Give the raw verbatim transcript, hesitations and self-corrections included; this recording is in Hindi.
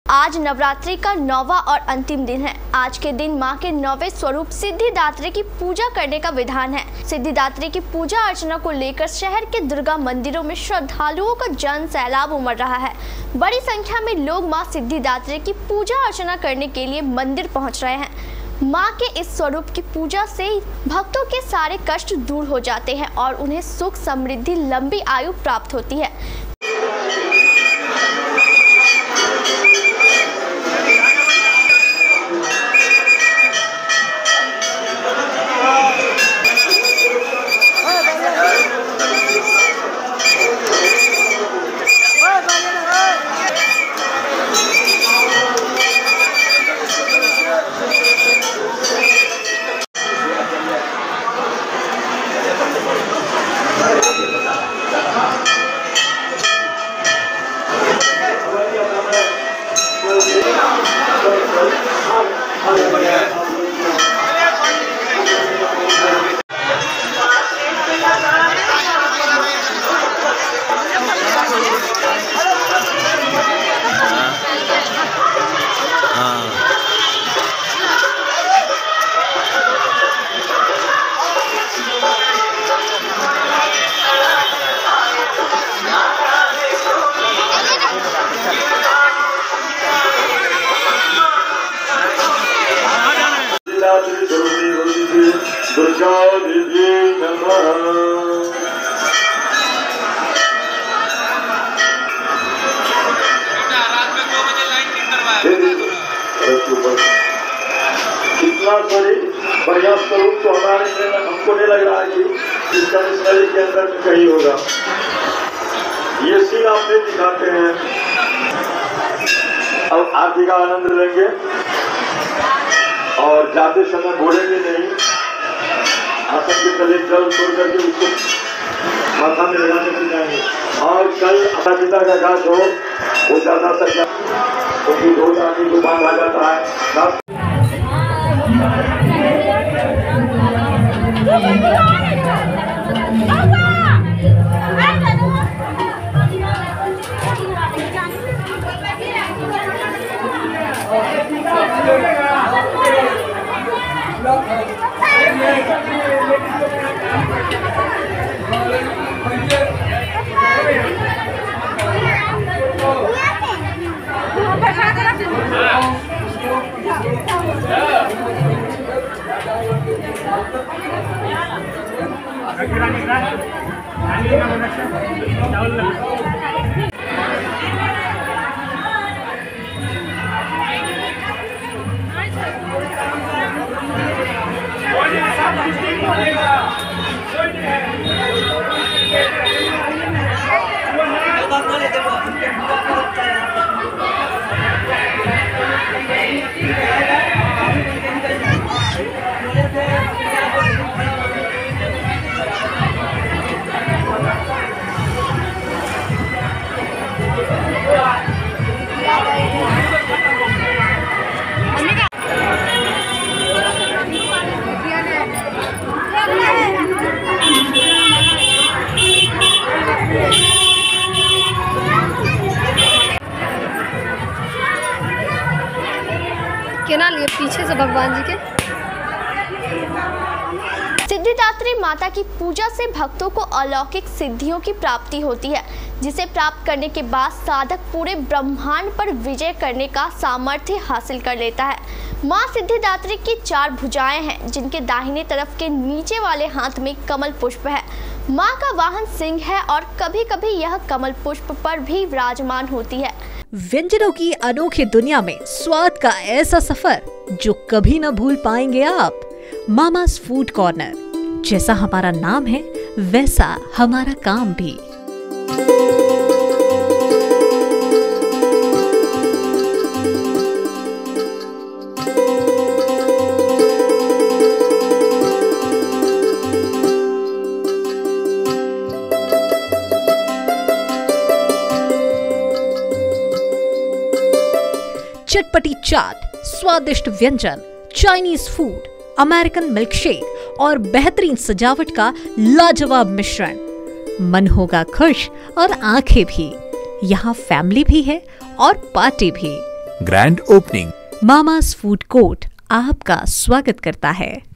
आज नवरात्रि का नौवां और अंतिम दिन है। आज के दिन मां के नौवें स्वरूप सिद्धिदात्री की पूजा करने का विधान है। सिद्धिदात्री की पूजा अर्चना को लेकर शहर के दुर्गा मंदिरों में श्रद्धालुओं का जन सैलाब उमड़ रहा है। बड़ी संख्या में लोग मां सिद्धिदात्री की पूजा अर्चना करने के लिए मंदिर पहुंच रहे हैं। मां के इस स्वरूप की पूजा से भक्तों के सारे कष्ट दूर हो जाते हैं और उन्हें सुख, समृद्धि, लंबी आयु प्राप्त होती है। इतना बड़ी बढ़िया स्वरूप तो हमारे हमको नहीं लग रहा है कि इसका शरीर के अंदर कहीं होगा। ये सीन आप नहीं दिखाते हैं। अब आरती का आनंद लेंगे और जाते समय घोड़ेंगे नहीं। आसन के तले जल छोड़ करके उसको माथा में लगा कर जाएंगे। और कल माता पिता का घास हो वो ज्यादा सर क्योंकि दो आदमी को बांध आ जाता है। के ना लिए पीछे से भगवान जी के। सिद्धिदात्री माता की पूजा से भक्तों को अलौकिक सिद्धियों की प्राप्ति होती है, जिसे प्राप्त करने के बाद साधक पूरे ब्रह्मांड पर विजय करने का सामर्थ्य हासिल कर लेता है। मां सिद्धिदात्री की चार भुजाएं हैं, जिनके दाहिने तरफ के नीचे वाले हाथ में कमल पुष्प है। मां का वाहन सिंह है और कभी कभी यह कमल पुष्प पर भी विराजमान होती है। व्यंजनों की अनोखी दुनिया में स्वाद का ऐसा सफर जो कभी न भूल पाएंगे आप। मामास फूड कॉर्नर, जैसा हमारा नाम है वैसा हमारा काम भी। चटपटी चाट, स्वादिष्ट व्यंजन, Chinese food, American milk shake और बेहतरीन सजावट का लाजवाब मिश्रण। मन होगा खुश और आंखें भी। यहाँ फैमिली भी है और पार्टी भी। Grand opening. Mama's food court आपका स्वागत करता है।